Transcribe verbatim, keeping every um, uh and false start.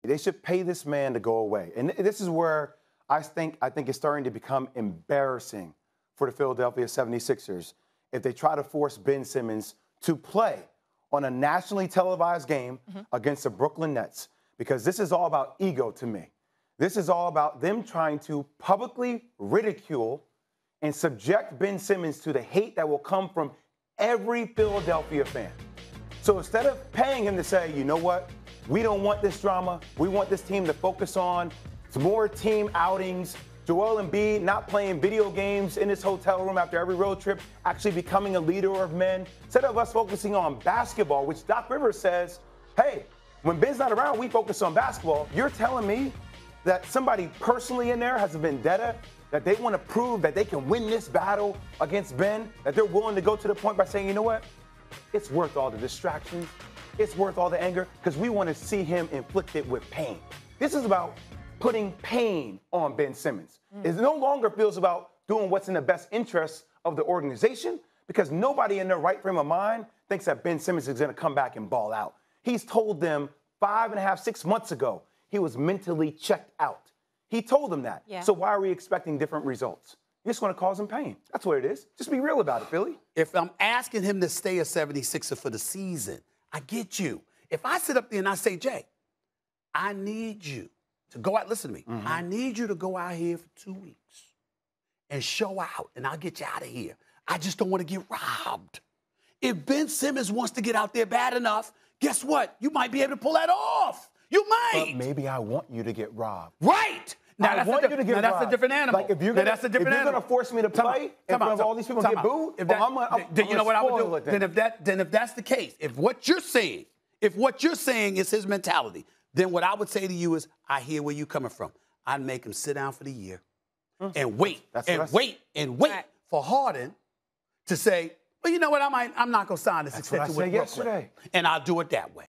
They should pay this man to go away. And this is where I think I think it's starting to become embarrassing for the Philadelphia seventy-sixers if they try to force Ben Simmons to play on a nationally televised game mm-hmm. against the Brooklyn Nets, because this is all about ego to me. This is all about them trying to publicly ridicule and subject Ben Simmons to the hate that will come from every Philadelphia fan. So instead of paying him to say, you know what, we don't want this drama, we want this team to focus on some more team outings, Joel Embiid not playing video games in his hotel room after every road trip, actually becoming a leader of men, instead of us focusing on basketball, which Doc Rivers says, hey, when Ben's not around, we focus on basketball. You're telling me that somebody personally in there has a vendetta, that they want to prove that they can win this battle against Ben, that they're willing to go to the point by saying, you know what, it's worth all the distractions, it's worth all the anger, because we want to see him inflicted with pain. This is about putting pain on Ben Simmons. Mm. It no longer feels about doing what's in the best interest of the organization, because nobody in their right frame of mind thinks that Ben Simmons is going to come back and ball out. He's told them five and a half, six months ago, he was mentally checked out. He told them that. Yeah. So why are we expecting different results? You're just going to cause him pain. That's what it is. Just be real about it, Philly. If I'm asking him to stay a seventy-sixer for the season, I get you. If I sit up there and I say, Jay, I need you to go out, listen to me. Mm-hmm. I need you to go out here for two weeks and show out, and I'll get you out of here. I just don't want to get robbed. If Ben Simmons wants to get out there bad enough, guess what? You might be able to pull that off. You might. But maybe I want you to get robbed. Right. Now, I that's, want a, you to get now that's a different animal. Like if you're now, gonna, that's a different if you're animal. gonna force me to play in front of all these people and get booed, if that, well, I'm gonna, I'm, then I'm you know what I would do? Then. then if that, then if that's the case, if what you're saying, if what you're saying is his mentality, then what I would say to you is, I hear where you're coming from. I'd make him sit down for the year mm. and wait that's and wait and wait right. for Harden to say, well, you know what? I might, I'm not gonna sign this that's extension what I with said Brooklyn, yesterday, and I'll do it that way.